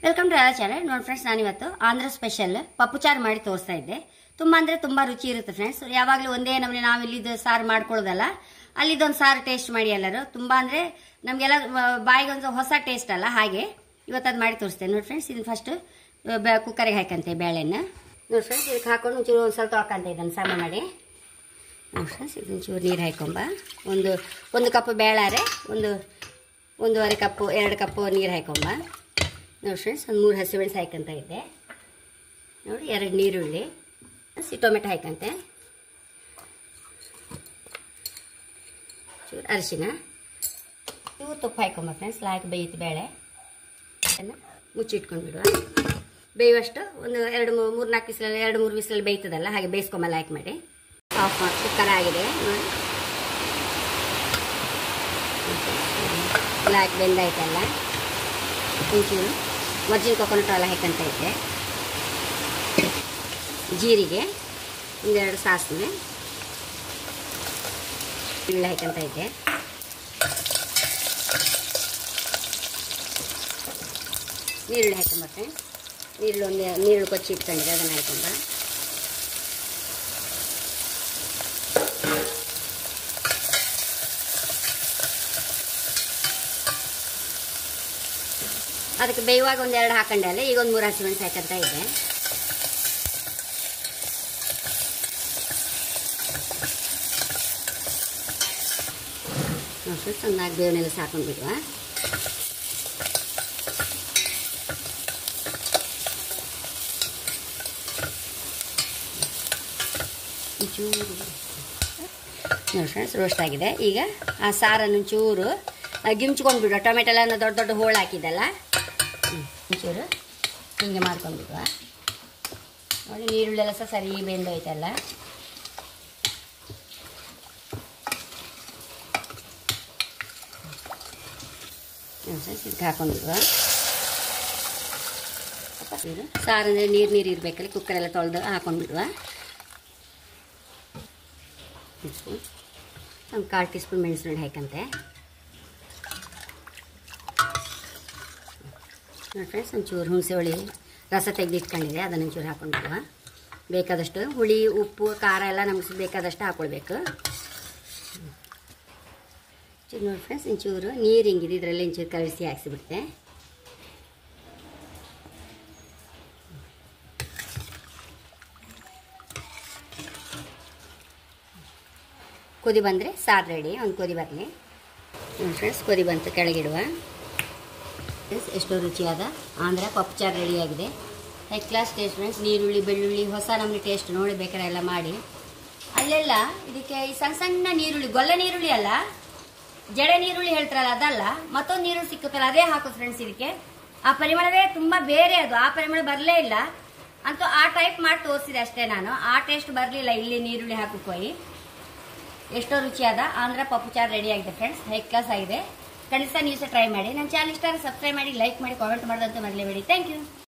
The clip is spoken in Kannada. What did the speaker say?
Welcome to our channel. ನೋಡಿ ಫ್ರೆಂಡ್ಸ್, ನಾನಿವತ್ತು ಆಂಧ್ರ ಸ್ಪೆಷಲ್ ಪಪ್ಪು ಚಾರು ಮಾಡಿ ತೋರಿಸ್ತಾ ಇದ್ದೆ. ತುಂಬಾ ಅಂದ್ರೆ ತುಂಬಾ ರುಚಿ ಇರುತ್ತೆ ಫ್ರೆಂಡ್ಸ್. ಯಾವಾಗಲೂ ಒಂದೇ ನಮ್ಮನೆ ನಾವು ಇಲ್ಲಿದ್ದು ಸಾರು ಮಾಡ್ಕೊಳ್ಳೋದಲ್ಲ, ಅಲ್ಲಿದ್ದೊಂದು ಸಾರು ಟೇಸ್ಟ್ ಮಾಡಿ ಎಲ್ಲರೂ. ತುಂಬಾ ಅಂದ್ರೆ ನಮಗೆಲ್ಲ ಬಾಯಿಗೆ ಒಂದು ಹೊಸ ಟೇಸ್ಟ್ ಅಲ್ಲ, ಹಾಗೆ ಇವತ್ತು ಅದು ಮಾಡಿ ತೋರಿಸ್ತೇನೆ. ನೋಡಿ ಫ್ರೆಂಡ್ಸ್, ಇದನ್ನ ಫಸ್ಟ್ ಕುಕ್ಕರಿಗೆ ಹಾಕಂತೆ ಬೇಳೆನ. ನೋಡಿ ಫ್ರೆಂಡ್ಸ್, ಇದಕ್ಕೆ ಹಾಕೊಂಡು ಒಂಚೂರು ಒಂದು ಸ್ವಲ್ಪ ಹಾಕಂತ ಇದನ್ನು ಸಮ ಮಾಡಿ. ನೋಡಿ ಫ್ರೆಂಡ್ಸ್, ಇದನ್ನ ಚೂರು ನೀರು ಹಾಕೊಂಬ. ಒಂದು ಕಪ್ ಬೇಳಾರೆ ಒಂದೂವರೆ ಕಪ್ಪು 2 ಕಪ್ಪು ನೀರು ಹಾಕೊಂಬ. ನೋಡಿ ಫ್ರೆಂಡ್ಸ್, ಒಂದು 3 ಹಸಿಮೆಣಸು ಹಾಕಂತ ಇದ್ದೆ. ನೋಡಿ 2 ನೀರುಳ್ಳಿ, ಟೊಮೆಟೊ ಹಾಕಂತೆ, ಚೂರು ಅರಿಶಿನ, ಇವು ತುಪ್ಪ ಹಾಕೊಂಬ ಫ್ರೆಂಡ್ಸ್. ಹಾಕಿ ಬೇಯಿತು ಬೇಳೆ, ಅದನ್ನು ಮುಚ್ಚಿಟ್ಕೊಂಡು ಬಿಡುವ. ಬೇಯುವಷ್ಟು ಒಂದು 2-3-4 ವಿಸಿಲಲ್ಲಿ 2-3 ವಿಸಿಲಲ್ಲಿ ಬೇಯ್ತದಲ್ಲ, ಹಾಗೆ ಬೇಯಿಸ್ಕೊಂಬಲ್ಲ. ಹಾಕಿ ಮಾಡಿ ಆಫ್ ಮಾಡಿ. ಕುಕ್ಕರ್ ಆಗಿದೆ ನೋಡಿ, ಎಲ್ಲ ಹಾಕಿ ಬೆಂದಾಯ್ತಲ್ಲ. ಒಂಚೂರು ವರ್ಜಿನ್ ಕೊಕೊನಟ್ ಎಲ್ಲ ಹಾಕಂತ ಇದ್ದೆ. ಜೀರಿಗೆ, 1-2 ಸಾಸಿವೆ, ಈರುಳ್ಳಿ ಹಾಕಂತ ಇದ್ದೆ. ನೀರುಳ್ಳಿ ಹಾಕೊಂಬತ್ತೆ. ನೀರುಳ್ಳಿ ಕೊಚ್ಚಿ ಇಟ್ಕೊಂಡಿದ್ದೆ, ಅದನ್ನು ಹಾಕೊಂಬ. ಅದಕ್ಕೆ ಬೇಯುವಾಗ 1-2 ಹಾಕೊಂಡೆ ಅಲ್ಲ, ಈಗ 1-3 ಹಸಿಮೆಣಸು ಹಾಕಂತ ಇದ್ದೆ. ಚೆನ್ನಾಗಿ ಬೇವನೆಲ್ಲ ಸಾಕೊಂಡ್ಬಿಡುವ. ನೋಡಿ ಫ್ರೆಂಡ್ಸ್, ರೋಸ್ಟ್ ಆಗಿದೆ. ಈಗ ಆ ಸಾರನ್ನು ಚೂರು ಗಿಮ್ಚ್ಕೊಂಡು ಬಿಡುವ. ಟೊಮೆಟೊ ಎಲ್ಲ ದೊಡ್ಡ ಹೋಳು ಹಾಕಿದ್ದಲ್ಲ, ಒಂಚೂರು ಹಿಂಗೆ ಮಾಡ್ಕೊಂಡ್ಬಿಡುವ. ನೋಡಿ, ನೀರುಳ್ಳೆಲ್ಲ ಸರಿ ಬೆಂದೋಯ್ತಲ್ಲ. ಇದಕ್ಕೆ ಹಾಕೊಂಡ್ಬಿಡುವ. ಸಾರಂದರೆ ನೀರು ಇರಬೇಕಲ್ಲ, ಕುಕ್ಕರೆಲ್ಲ ತೊಳೆದು ಹಾಕೊಂಡ್ಬಿಡುವ. ಒಂದು 1/4 ಟೀ ಸ್ಪೂನ್ ಮೆಣಸಿನ ಹಾಕಂತೆ. ನೋಡಿ ಫ್ರೆಂಡ್ಸ್, ಒಂಚೂರು ಹುಣಸೆ ಹುಳಿ ರಸ ತೆಗೆದಿಟ್ಕೊಂಡಿದೆ, ಅದನ್ನು ಒಂಚೂರು ಹಾಕೊಂಡ್ಬಿಡುವ. ಬೇಕಾದಷ್ಟು ಹುಳಿ, ಉಪ್ಪು, ಖಾರ ಎಲ್ಲ ನಮಗೆ ಬೇಕಾದಷ್ಟು ಹಾಕ್ಕೊಳ್ಬೇಕು. ನೋಡಿ ಫ್ರೆಂಡ್ಸ್, ಒಂಚೂರು ನೀರು ಹಿಂಗಿದೆ, ಇದರಲ್ಲಿ ಒಂಚೂರು ಕಲಸಿ ಹಾಕ್ಸಿಬಿಡ್ತೆ. ಕುದಿ ಬಂದರೆ ಸಾರು ರೆಡಿ. ಒಂದು ಕುದಿ ಬರಲಿ. ನೋಡಿ ಫ್ರೆಂಡ್ಸ್, ಕುದಿ ಬಂತು, ಕೆಳಗಿಡುವ. ಎಷ್ಟೋ ರುಚಿಯಾದ ಆಂಧ್ರ ಪಪ್ಪು ಚಾರು ರೆಡಿಯಾಗಿದೆ. High class taste friends. ನೀರುಳ್ಳಿ, ಬೆಳ್ಳುಳ್ಳಿ, ಹೊಸ ನಮಗೆ ಟೇಸ್ಟ್ ನೋಡಿ ಬೇಕಾದ್ರೆ ಎಲ್ಲ ಮಾಡಿ. ಅಲ್ಲೆಲ್ಲ ಇದಕ್ಕೆ ಈ ಸಣ್ಣ ನೀರುಳ್ಳಿ, ಗೊಲ್ಲ ನೀರುಳ್ಳಿ ಅಲ್ಲ, ಜಡೆ ನೀರುಳ್ಳಿ ಹೇಳ್ತಾರಲ್ಲ, ಅದಲ್ಲ, ಮತ್ತೊಂದು ನೀರುಳ್ಳಿ ಸಿಕ್ಕುತ್ತಲ್ಲ, ಅದೇ ಹಾಕೋದು ಫ್ರೆಂಡ್ಸ್. ಇದಕ್ಕೆ ಆ ಪರಿಮಳವೇ ತುಂಬ ಬೇರೆ, ಅದು ಆ ಪರಿಮಳ ಬರಲೇ ಇಲ್ಲ. ಅಂತೂ ಆ ಟೈಪ್ ಮಾಡಿ ತೋರಿಸಿದೆ ಅಷ್ಟೇ ನಾನು. ಆ ಟೇಸ್ಟ್ ಬರಲಿಲ್ಲ ಇಲ್ಲಿ ನೀರುಳ್ಳಿ ಹಾಕೋಯಿ. ಎಷ್ಟೋ ರುಚಿಯಾದ ಆಂಧ್ರ ಪಪ್ಪು ಚಾರು ರೆಡಿ ಆಗಿದೆ ಫ್ರೆಂಡ್ಸ್. ಹೈ ಕ್ಲಾಸ್ ಆಗಿದೆ. ಖಂಡಿತ ನೀವು ಸಹ ಟ್ರೈ ಮಾಡಿ. ನನ್ನ ಚಾನಲ್ ಇಷ್ಟ ಸಬ್ಸ್ಕ್ರೈಬ್ ಮಾಡಿ, ಲೈಕ್ ಮಾಡಿ, ಕಾಮೆಂಟ್ ಮಾಡೋದಂತ ಮರಲೇಬೇಡಿ. Thank you.